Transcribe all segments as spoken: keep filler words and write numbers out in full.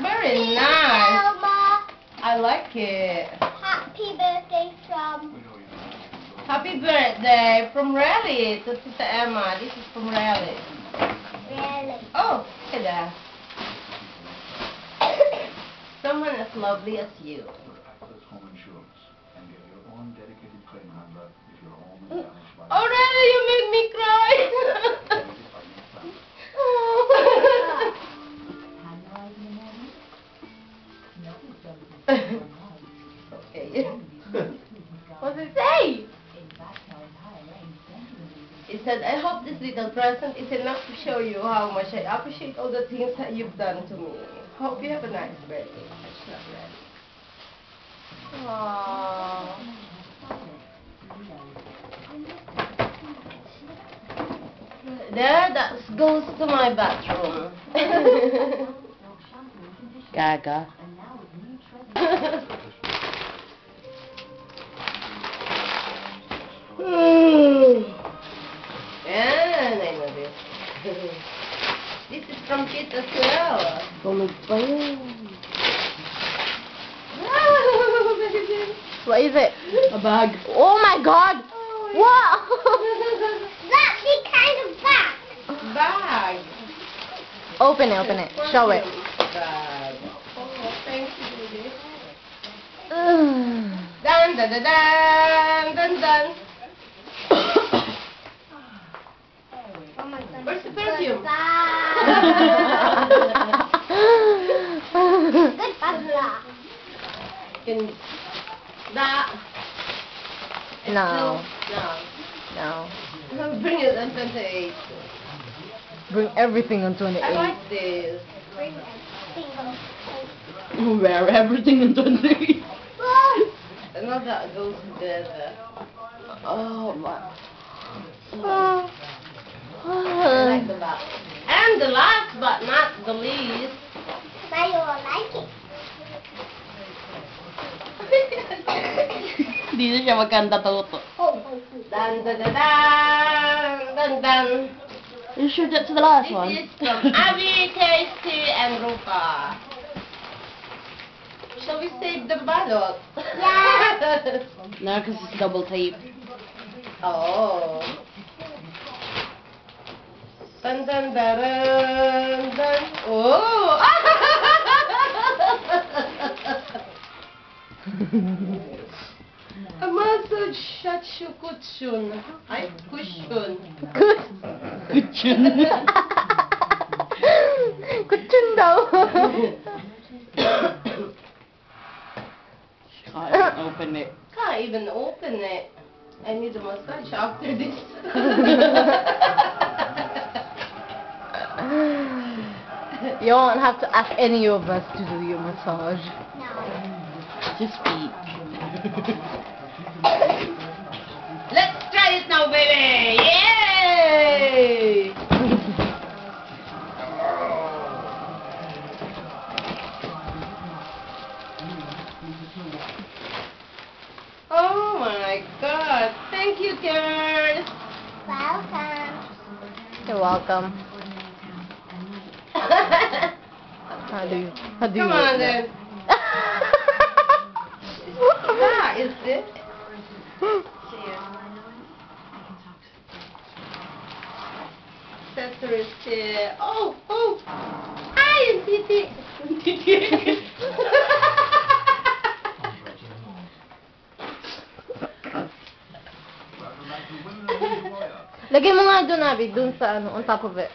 very nice. Elma. I like it. Happy birthday from... Happy birthday from Raleigh to Tita Emma. This is from Raleigh. Really? Oh, look at that. Someone as lovely as you. Home insurance and get your own dedicated claim number if your home is damaged by Oh, Raleigh, you make me cry. Okay. What did it say? He said, I hope this little present is enough to show you how much I appreciate all the things that you've done to me. Hope you have a nice birthday. That's not right. Aww. There, that goes to my bathroom. Gaga. And I know this. This is from Kit as well. Tulog pa yun. Wow, baby. What is it? A bag. Oh my god! Oh, What? That's the kind of bag. Bag. Open it, open it. Show it. Bag. Oh, thank you, baby. Ugh. Dun dun dun dun dun dun. Oh my god. Where's the perfume? Good bag. In that. No. No. No. No. Bring it on twenty-eight. Bring everything on I twenty-eight. like this. Bring everything. Wear everything on twenty-eight. And all that goes together. Oh my. I like the back. And the last but not the least. Now you will like it. Hindi na siya magkanta toto. Oh, oh, oh. Dun dun dun dun dun dun. You sure that's the last This one? is from Abby, Tasty, and Rupa. Shall we save the bottle? Yeah. No, because it's double tape. Oh. Dun dun dun dun dun. Oh. A massage shachu kuchun. Ay, cushion. Kuchun. Kuchun daw. Can't open it. Can't even open it. I need a massage after this. You won't have to ask any of us to do your massage. No. Just speak. Let's try it now, baby! Yay! Oh my god! Thank you, girls! Welcome. You're welcome. How do you, how do you Come work on that? then. Ah, is this? Accessories here. Oh, oh! Hi, Titi! Titi! Lagay mo nga doon, Abby, doon sa ano, on top of it.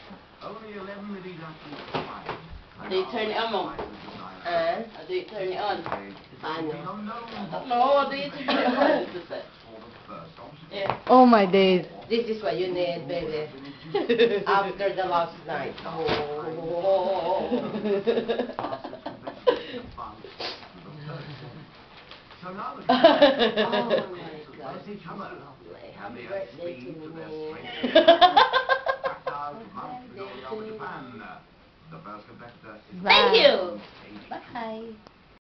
Do you turn it on, Mom? Uh, do you turn it on? Paano? No, do you turn it on? Yeah. Oh my days. This is what you need, baby. After the last night. Oh. So now the Oh my God. each other. And they Happy add birthday speed to to their me. strength. Tactile months ago, Japan. The first competitor is Thank you. eighty-two. Bye.